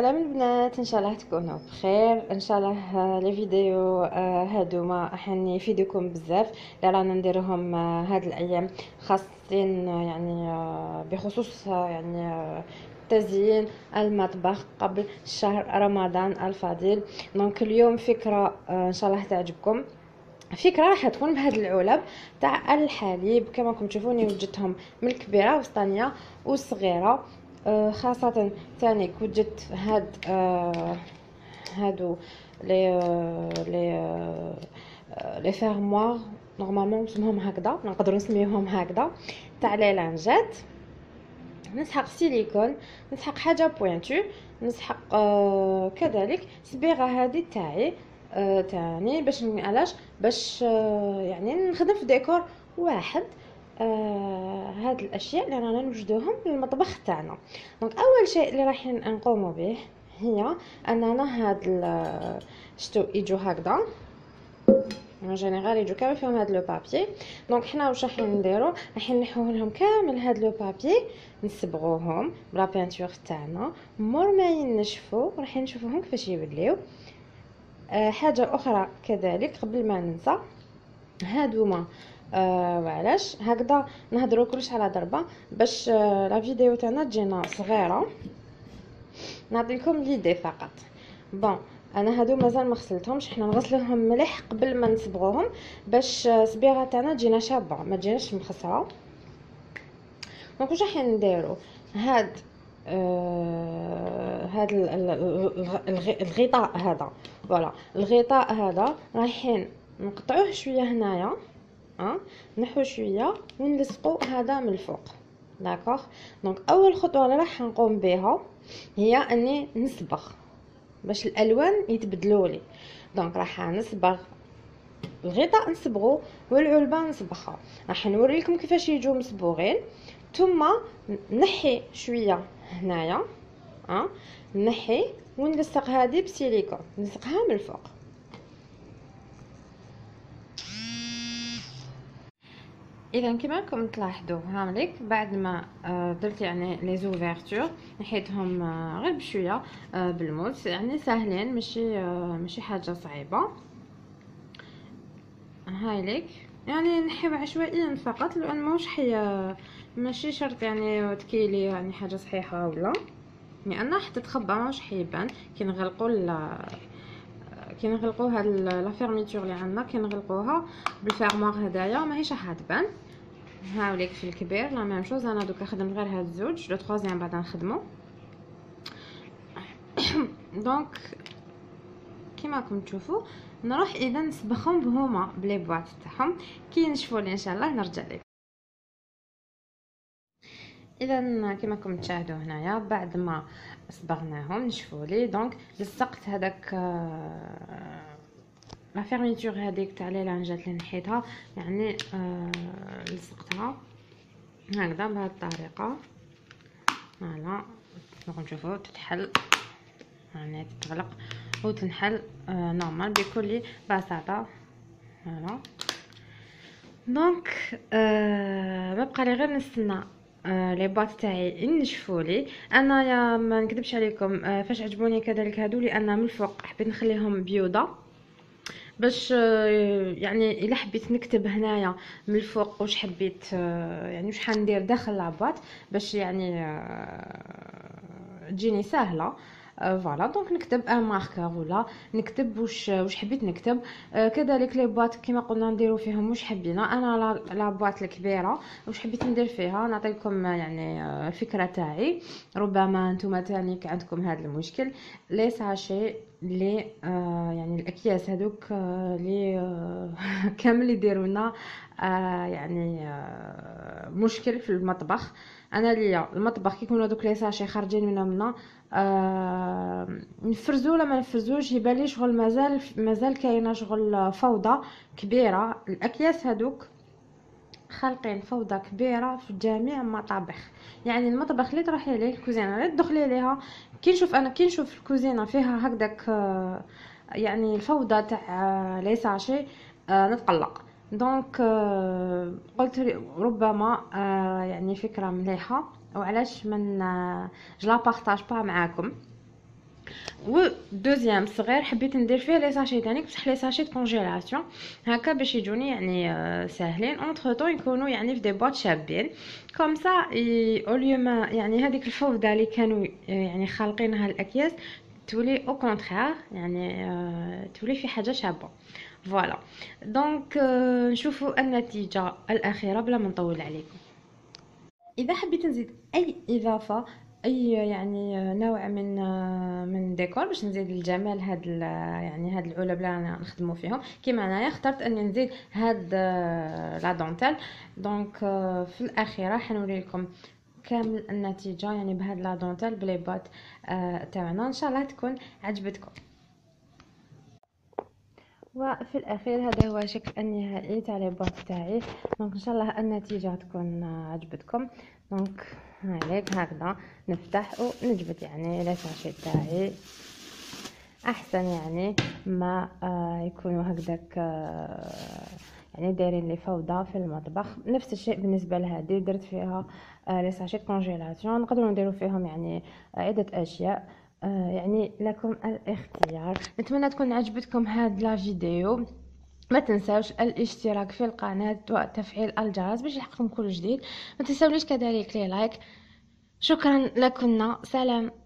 السلام البنات، ان شاء الله تكونوا بخير. ان شاء الله لي فيديو هادوما راح يفيدوكم بزاف اللي رانا نديروهم هاد الايام، خاصين يعني بخصوص يعني تزيين المطبخ قبل شهر رمضان الفضيل. دونك اليوم فكره ان شاء الله تعجبكم. فكره راح تكون بهاد العلب تاع الحليب كما راكم تشوفوني وجدتهم من الكبيره والصغيره والصغيره. خاصه ثاني وجدت هادو لي فيرموار نورمالمون اسمهم هكذا، نقدروا نسميوهم هكذا، تاع لي لانجات. نسحق سيليكون، نسحق حاجه بوينتو، نسحق كذلك صبيغه هذه تاعي تاني باش علاش باش يعني نخدم في ديكور واحد. هاد الاشياء اللي رانا نوجدوهم للمطبخ تاعنا. دونك اول شيء اللي راح نقوم به هي اننا هاد شتو يجوا هكذا en général يجوا كامل فيهم هاد لو بابي. دونك حنا واش راح نديرو، راح نحيو لهم كامل هاد لو بابي، نصبغوهم بلا بينتور تاعنا، مور ما ينشفوا راح نشوفوهم كيفاش يوليو. حاجه اخرى كذلك قبل ما ننسى، هادوما وعلاش هكذا نهضروا كلش على ضربه باش لا فيديو تاعنا تجينا صغيره. نعطيكم ليدي فقط. بون انا هادو مازال ما غسلتهمش، حنا نغسلوهم مليح قبل ما نصبغوهم باش الصبيغه تاعنا تجينا شابه ما تجيناش مخسره. دونك واش راح نديرو، هاد الغطاء هذا، فوالا الغطاء هذا رايحين نقطعوه شويه هنايا، نحو شويه ونلصقوا هذا من الفوق. داكوغ. دونك اول خطوه اللي راح نقوم بها هي اني نصبغ باش الالوان يتبدلوا لي. دونك راح نصبغ الغطاء، نصبغو والعلبه نصبغها. راح نوريكم كيفاش يجوا مصبوغين، ثم نحي شويه هنايا، نحي ونلصق هذه بسيليكون، نلصقها من الفوق. اذا كما راكم تلاحظوا هامليك بعد ما درت يعني لي زوفرتور نحيتهم غير بشويه بالموس، يعني ساهلين، ماشي حاجه صعيبه. هايليك يعني نحيو عشوائيا فقط، لان ماهوش ماشي شرط يعني تكيلي يعني حاجه صحيحه ولا، لان حتى تخبى ماهوش حيبان كي نغلقوا هاد لا فيرميتور اللي عندنا، كي نغلقوها بالفيرموار هدايا ماهيش راح تبان. هاوليك في الكبير لا ميم شوز، انا دوكا خدمت غير هاد الزوج، لو تروازيام بعدا نخدمو. دونك كيما راكم تشوفوا نروح اذا نسبخهم هما بلي بواط تاعهم، كي نشفوا لي ان شاء الله نرجع لكم. اذا كما راكم تشاهدوا هنايا بعد ما صبغناهم نشفوا لي، دونك لصقت هذاك لا فيرميتور هذيك تاع لي لانجات اللي نحيتها، يعني لصقتها هكذا بهذه الطريقه. فوالا راكم تشوفوا تتحل، يعني تتغلق وتنحل نورمال بكل بساطه. فوالا دونك ما بقى لي غير نستنى لي بواط تاعي ينشفوا لي. انا يا ما نكذبش عليكم فاش عجبوني كذلك هادو، لان من الفوق حبيت نخليهم بيوضه باش يعني الا حبيت نكتب هنايا من الفوق واش حبيت يعني واش حندير داخل لاباط باش يعني تجيني سهله. فوالا دونك نكتب ان ماركر ولا نكتب واش حبيت نكتب. كذلك لي بواط كيما قلنا نديرو فيهم واش حبينا. انا لا بواط الكبيره واش حبيت ندير فيها نعطيكم يعني الفكره تاعي، ربما نتوما تاني عندكم هذا المشكل. لي ساشي لي يعني الاكياس هذوك لي كامل يديروا لنا يعني مشكل في المطبخ. انا ليا المطبخ كي يكونوا دوك لي ساشي خارجين منا نفرزو ولا ما نفرزوش يبان لي شغل مازال كاينه شغل فوضى كبيره. الاكياس هذوك خالقين فوضى كبيره في جميع المطابخ، يعني المطبخ اللي تروحي ليه الكوزينه اللي تدخلي ليها كي نشوف الكوزينه فيها هكذاك يعني الفوضى تاع لي ساشي نتقلق. دونك قلت ربما يعني فكره مليحه، وعلاش من جو لا بارطاج با معاكم. و دوزيام صغير حبيت ندير فيه لي ساشي تاني، بصح لي ساشي كونجيلاسيون هكا باش يجوني يعني ساهلين اونتر طون، يكونوا يعني في دي بواط شابين كوم سا اوليو ما يعني هذيك الفوضى اللي كانوا يعني خالقينها الاكياس تولي او كونترير، يعني تولي في حاجه شابه. فوالا دونك نشوفوا النتيجه الاخيره بلا ما نطول عليكم. اذا حبيت نزيد اي اضافه، اي يعني نوع من ديكور باش نزيد الجمال هاد يعني هاد العلب اللي انا نخدموا فيهم، كيما انايا اخترت اني نزيد هاد لا دونتيل. دونك في الاخيره حنوري لكم كامل النتيجه يعني بهاد لا دونتيل بلي بات تاعنا، ان شاء الله تكون عجبتكم. وفي الاخير هذا هو شكل النهائي تاع لي بوط تاعي. دونك ان شاء الله النتيجه تكون عجبتكم. دونك هاك هكذا نفتح ونجبد يعني لي ساشي تاعي احسن، يعني ما يكونوا هكذاك يعني دايرين لي فوضى في المطبخ. نفس الشيء بالنسبه لهذه، درت فيها لي ساشي كونجيلاسيون، نقدروا نديروا فيهم يعني عده اشياء، يعني لكم الاختيار. نتمنى تكون عجبتكم هاد لا فيديو. ما تنساوش الاشتراك في القناة وتفعيل الجرس باش يلحقكم كل جديد. ما تنساونيش كذلك لي لايك. شكرا لكم، سلام.